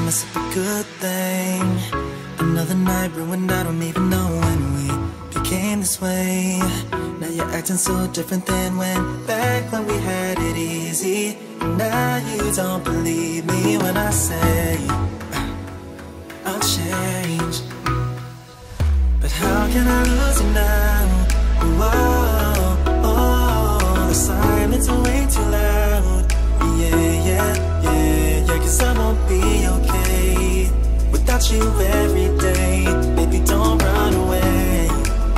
promise it's a good thing. Another night ruined, I don't even know when we became this way. Now you're acting so different than back when we had it easy. And now you don't believe me when I say I'll change. But how can I lose you now? The silence is way too loud. Yeah, 'cause I won't be okay without you every day. Baby, don't run away.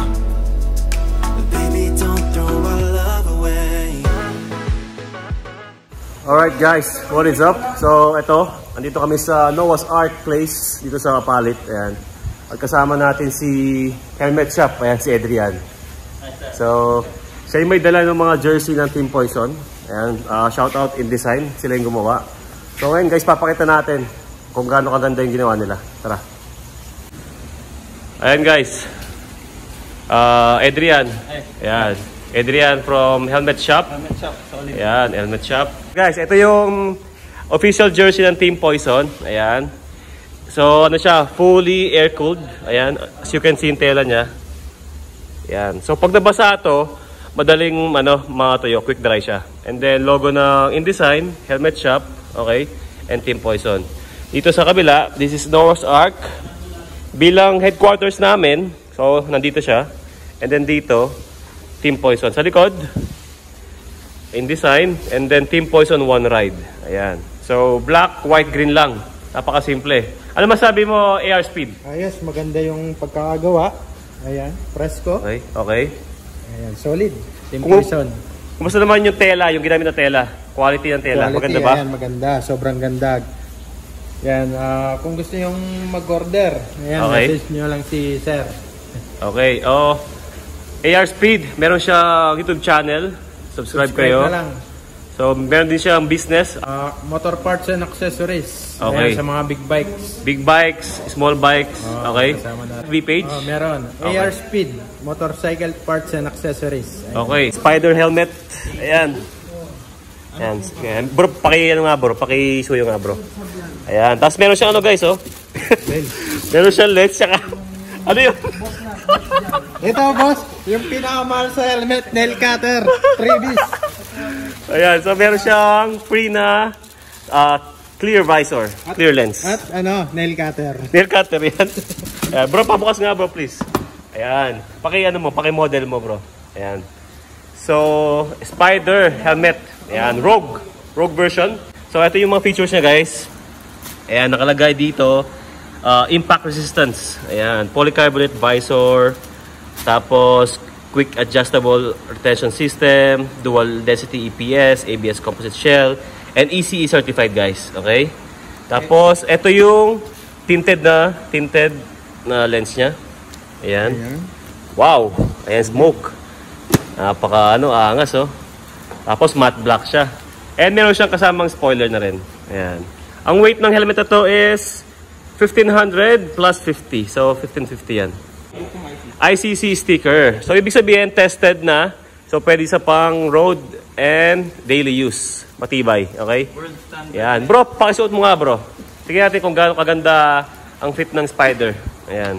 Baby, don't throw our love away. Alright guys, what is up? So ito, andito kami sa Noah's Ark Place dito sa Kapalit. Ayan. At kasama natin si Helmet Shop, ayan si Adrian. So siya yung may dala ng mga jersey ng Team Poison. Ayan, shout out in design, sila yung gumawa. So ngayon guys, papakita natin kung gaano kaganda yung ginawa nila. Tara. Ayan guys, Adrian. Ayan, Adrian from Helmet Shop. Helmet Shop, solid. Ayan, Helmet Shop. Guys, ito yung official jersey ng Team Poison. Ayan. So ano siya, fully air-cooled. Ayan, as you can see yung tela niya. Ayan. So pag nabasa ito, madaling matuyo, quick dry siya. And then logo ng InDesign, Helmet Shop, okay, and Team Poison. Dito sa kabila, this is Noah's Ark. Bilang headquarters namin, so nandito siya. And then dito, Team Poison. Sa likod, InDesign, and then Team Poison One Ride. Ayan. So black, white, green lang. Napakasimple. Ano masabi mo, AR Speed? Ayos, maganda yung pagkakagawa. Ayan, presko. Okay, okay. Ayan, solid. Team Poison. Kumusta naman yung tela, yung ginamit na tela? Quality ng tela, Quality, maganda ba? Ayan, maganda. Sobrang ganda. Yan, kung gusto yung mag-order, ayan, okay. Message nyo lang si Sir. Okay, AR Speed, meron siyang YouTube channel. Subscribe kayo. Na lang. So, meron din siyang business. Motor parts and accessories. Okay. Ayan, sa mga big bikes. Big bikes, small bikes. Okay. FB page. Meron. Okay. AR Speed, motorcycle parts and accessories. Ayan. Okay. Spider helmet. Ayan. Ayan. Bro, paki-suyo nga bro. Ayan. Tapos meron siyang guys, meron siyang lens, saka ano yun? Ito boss, yung pinakamahal sa helmet, nail cutter, freebies. Ayan, so meron siyang free na clear visor, clear lens. At nail cutter. Nail cutter yan. Ayan, bro, pabukas nga bro, please. Ayan, paki-model mo bro. Ayan. So, Spider helmet. Ayan, Rogue version. So, ito yung mga features niya guys. Ayan, nakalagay dito. Impact resistance. Ayan, polycarbonate visor. Tapos, quick adjustable retention system, dual density EPS, ABS composite shell, and ECE certified guys. Okay? Tapos, ito yung tinted na lens niya. Ayan. Wow! Ayan, smoke. Napaka angas Tapos matte black siya. And meron siyang kasamang spoiler na rin. Ayan. Ang weight ng helmet na to is 1,500 plus 50. So, 1,550 yan. ICC sticker. So, ibig sabihin, tested na. So, pwede sa pang road and daily use. Matibay. Okay? Yan. Bro, pakisuot mo nga, bro. Tingnan natin kung gaano kaganda ang fit ng Spider. Ayan.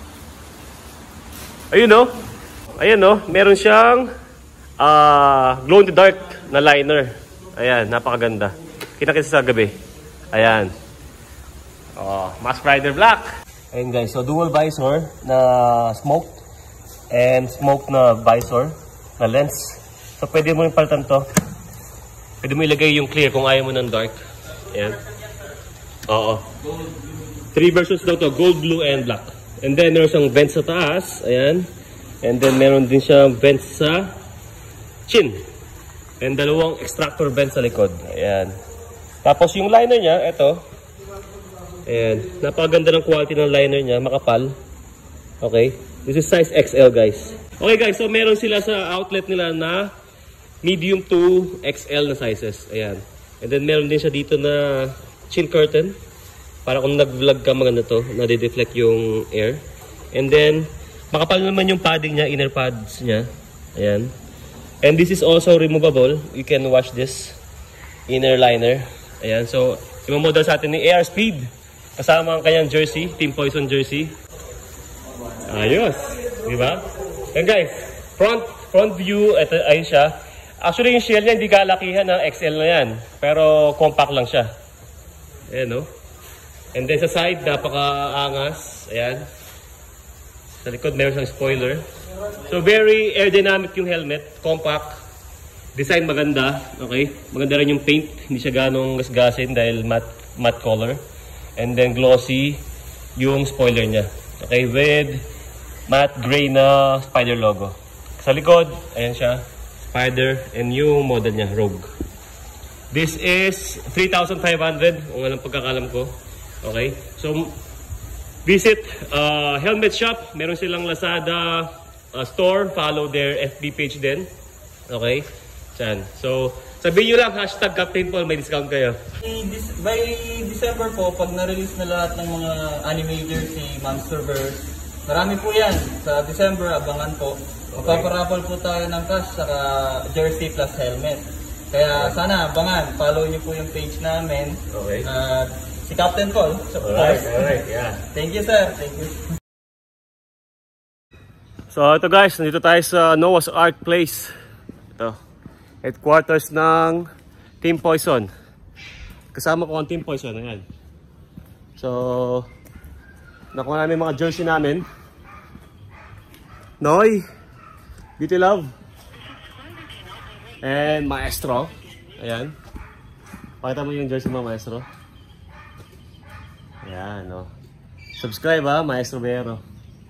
Ayun, Ayan, meron siyang glow in the dark na liner. Ayan, napakaganda. Kita-kita sa gabi. Ayan. Mask Rider Black. Ayan guys, so dual visor na smoked and smoked na visor na lens. So pwede mo yung palitan to. Pwede mo ilagay yung clear kung ayaw mo ng dark. Ayan. Oo. 3 versions daw to, gold, blue, and black. And then meron siyang vents sa taas. Ayan. And then meron din siyang vents sa chin. And dalawang extractor vents sa likod. Ayan. Tapos yung liner niya, ito. Ayan. Napakaganda ng quality ng liner niya. Makapal. Okay. This is size XL guys. Okay guys, so meron sila sa outlet nila na medium to XL na sizes. Ayan. And then meron din siya dito na chin curtain. Para kung nag-vlog ka maganda to, nade-deflect yung air. And then, makapal naman yung padding niya, inner pads niya. Ayan. And this is also removable. You can wash this inner liner. Ayan. So, imamodel sa atin ni AR Speed. Kasama ang kanyang jersey, Team Poison jersey. Ayos, di ba? And guys, front view, ito ayun siya. Actually yung shell niya hindi kalakihan na XL na yan, pero compact lang siya. Ayan, no? And then sa side, napaka-angas. Ayan. Sa likod, meron siyang spoiler. So very aerodynamic yung helmet, compact. Design maganda, okay? Maganda rin yung paint, hindi siya ganong gasgasin dahil matte color. And then glossy yung spoiler niya. Okay, with matte gray na Spider logo. Sa likod, ayan siya, Spider, and yung model niya, Rogue. This is 3,500, kung alam pagkakalam ko. Okay, so visit Helmet Shop. Meron silang Lazada store. Follow their FB page din. Okay, dyan. So sabihin nyo lang, hashtag Captain Paul, may discount kayo. By December po, pag na-release na lahat ng mga anime jersey, Monsterverse, marami po yan. Sa December, abangan po. Magpaparapol po tayo ng cash, saka jersey plus helmet. Kaya sana, abangan. Follow nyo po yung page namin. Okay. Si Captain Paul. Alright, yeah. Thank you, sir. Thank you. So ito guys, nandito tayo sa Noah's Ark Place. Ito. Headquarters ng Team Poison. Kasama ko ang Team Poison. Ayan. So, nakuha namin mga jersey namin. Noy, Beauty Love, and Maestro. Ayan. Pakita mo yung jersey mo, Maestro. Ayan, no. Subscribe ha, Maestro Vero.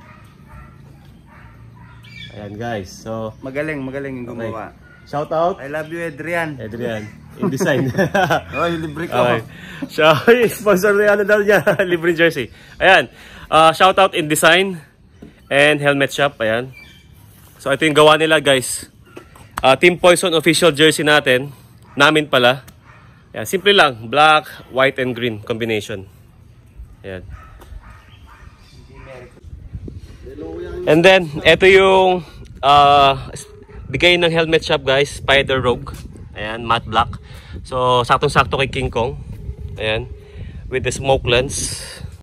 Ayan guys. So, Magaling yung gumawa. okay. Shout out. I love you, Adrian. In design. Oh, libre ko. Okay. So, sponsor na ano daw niya. Libre jersey. Ayan. Shout out In Design and Helmet Shop. Ayan. So, ito yung gawa nila guys. Team Poison official jersey natin. Namin pala. Ayan. Simple lang. Black, white, and green combination. Ayan. And then, ito yung bigay ng Helmet Shop guys, Spider Rogue. Ayan, matte black. So, saktong-sakto kay King Kong. Ayan, with the smoke lens.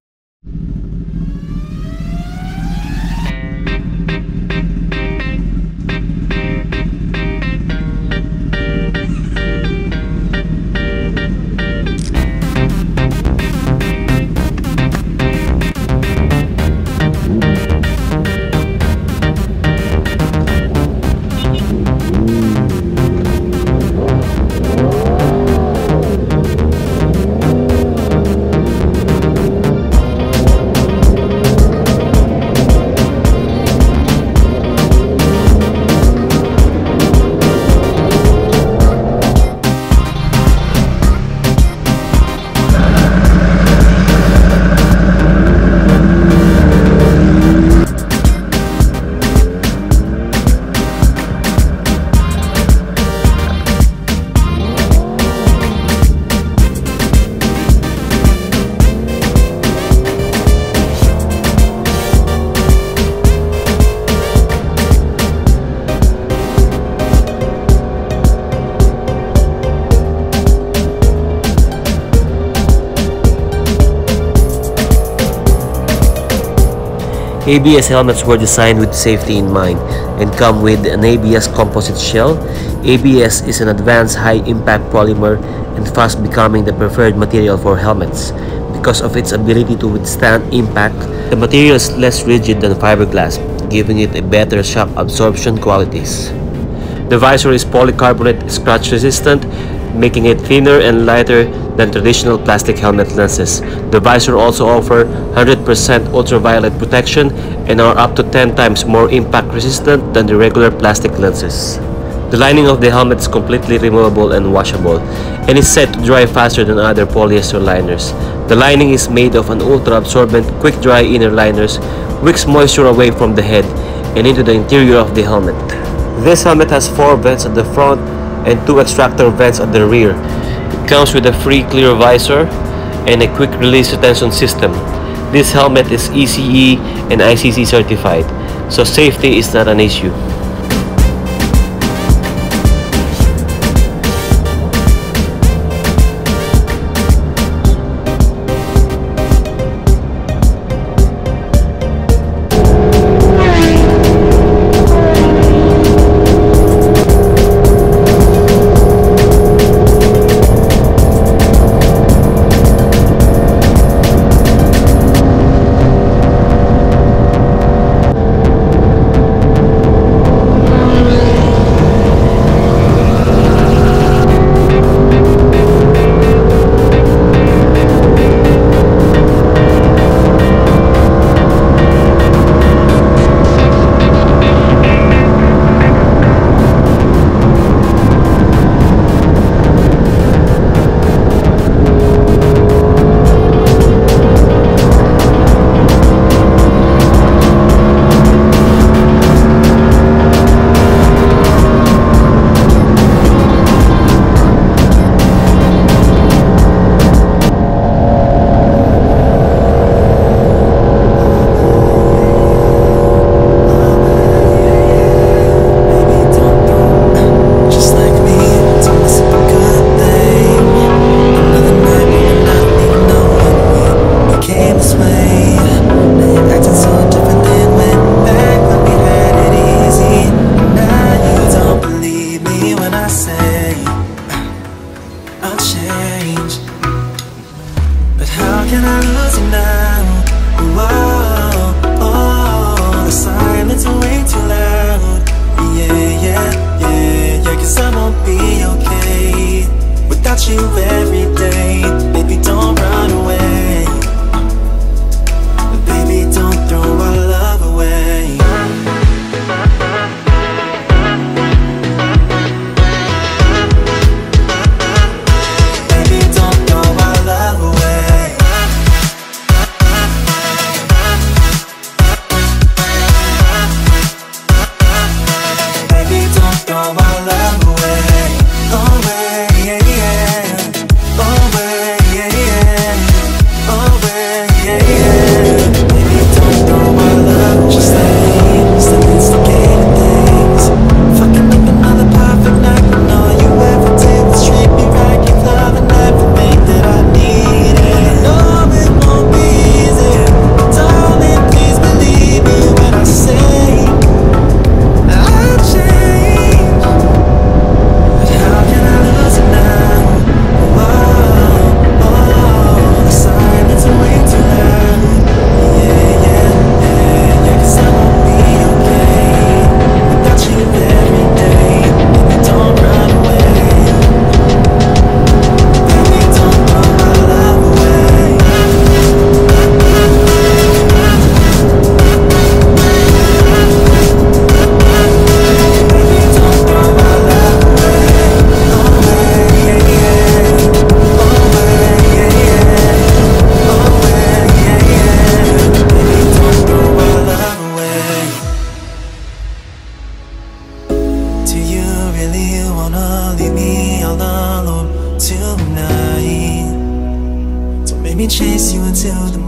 ABS helmets were designed with safety in mind and come with an ABS composite shell. ABS is an advanced high-impact polymer and fast becoming the preferred material for helmets. Because of its ability to withstand impact, the material is less rigid than fiberglass, giving it a better shock absorption qualities. The visor is polycarbonate scratch resistant, making it thinner and lighter than traditional plastic helmet lenses. The visor also offers 100% ultraviolet protection and are up to 10 times more impact resistant than the regular plastic lenses. The lining of the helmet is completely removable and washable, and is set to dry faster than other polyester liners. The lining is made of an ultra-absorbent, quick-dry inner liners, wicks moisture away from the head and into the interior of the helmet. This helmet has 4 vents at the front and 2 extractor vents at the rear. It comes with a free clear visor and a quick release retention system. This helmet is ECE and ICC certified, so safety is not an issue. really you wanna leave me all alone tonight. Don't make me chase you until the